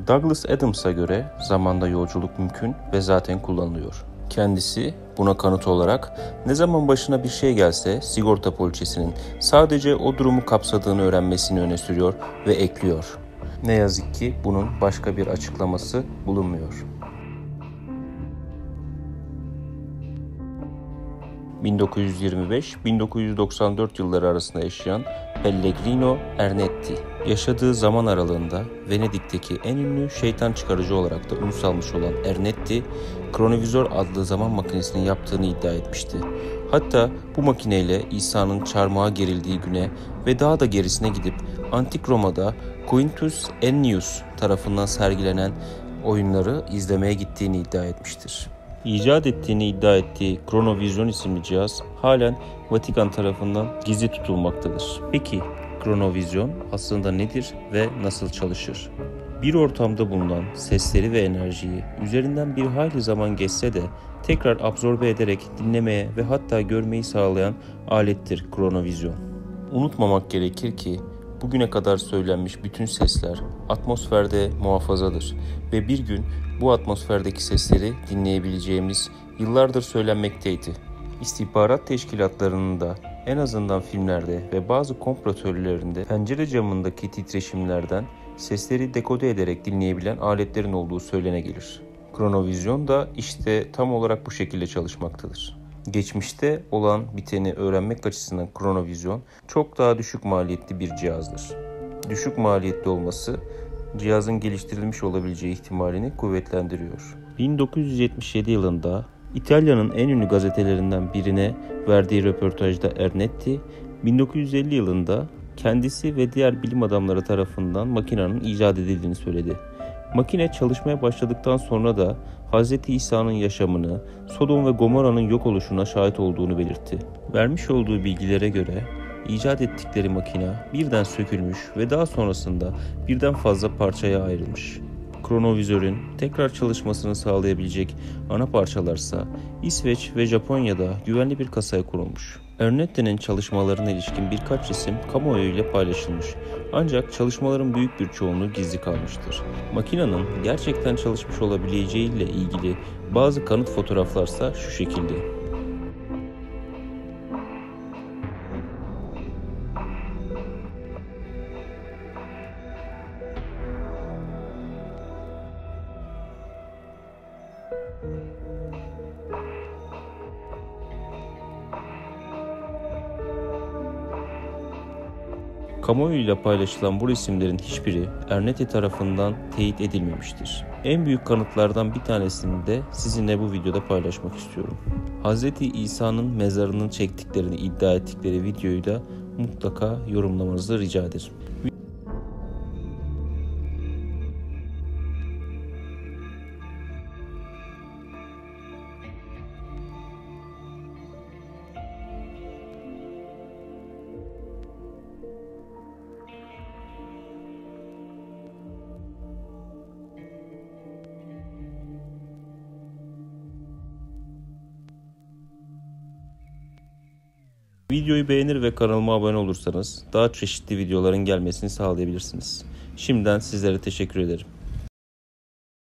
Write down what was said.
Douglas Adams'a göre zamanda yolculuk mümkün ve zaten kullanılıyor. Kendisi buna kanıt olarak ne zaman başına bir şey gelse sigorta poliçesinin sadece o durumu kapsadığını öğrenmesini öne sürüyor ve ekliyor. Ne yazık ki bunun başka bir açıklaması bulunmuyor. 1925-1994 yılları arasında yaşayan Pellegrino Ernetti, yaşadığı zaman aralığında Venedik'teki en ünlü şeytan çıkarıcı olarak da ün salmış olan Ernetti, Kronovizör adlı zaman makinesinin yaptığını iddia etmişti. Hatta bu makineyle İsa'nın çarmıha gerildiği güne ve daha da gerisine gidip Antik Roma'da Quintus Ennius tarafından sergilenen oyunları izlemeye gittiğini iddia etmiştir. İcat ettiğini iddia ettiği Kronovizör isimli cihaz halen Vatikan tarafından gizli tutulmaktadır. Peki Kronovizör aslında nedir ve nasıl çalışır? Bir ortamda bulunan sesleri ve enerjiyi üzerinden bir hayli zaman geçse de tekrar absorbe ederek dinlemeye ve hatta görmeyi sağlayan alettir Kronovizör. Unutmamak gerekir ki bugüne kadar söylenmiş bütün sesler atmosferde muhafazadır ve bir gün bu atmosferdeki sesleri dinleyebileceğimiz yıllardır söylenmekteydi. İstihbarat teşkilatlarının da en azından filmlerde ve bazı komplo teorilerinde pencere camındaki titreşimlerden sesleri dekode ederek dinleyebilen aletlerin olduğu söylene gelir. Kronovizör da işte tam olarak bu şekilde çalışmaktadır. Geçmişte olan biteni öğrenmek açısından Kronovizör çok daha düşük maliyetli bir cihazdır. Düşük maliyetli olması cihazın geliştirilmiş olabileceği ihtimalini kuvvetlendiriyor. 1977 yılında İtalya'nın en ünlü gazetelerinden birine verdiği röportajda Ernetti, 1950 yılında kendisi ve diğer bilim adamları tarafından makinenin icat edildiğini söyledi. Makine çalışmaya başladıktan sonra da Hz. İsa'nın yaşamını, Sodom ve Gomorra'nın yok oluşuna şahit olduğunu belirtti. Vermiş olduğu bilgilere göre icat ettikleri makine birden sökülmüş ve daha sonrasında birden fazla parçaya ayrılmış. Kronovizör'ün tekrar çalışmasını sağlayabilecek ana parçalarsa İsveç ve Japonya'da güvenli bir kasaya konulmuş. Ernetti'nin çalışmalarına ilişkin birkaç resim kamuoyu ile paylaşılmış. Ancak çalışmaların büyük bir çoğunluğu gizli kalmıştır. Makinenin gerçekten çalışmış olabileceği ile ilgili bazı kanıt fotoğraflarsa şu şekilde. Kamuoyuyla paylaşılan bu resimlerin hiçbiri Ernetti tarafından teyit edilmemiştir. En büyük kanıtlardan bir tanesini de sizinle bu videoda paylaşmak istiyorum. Hz. İsa'nın mezarının çektiklerini iddia ettikleri videoyu da mutlaka yorumlamanızı rica ederim. Videoyu beğenir ve kanalıma abone olursanız daha çeşitli videoların gelmesini sağlayabilirsiniz. Şimdiden sizlere teşekkür ederim.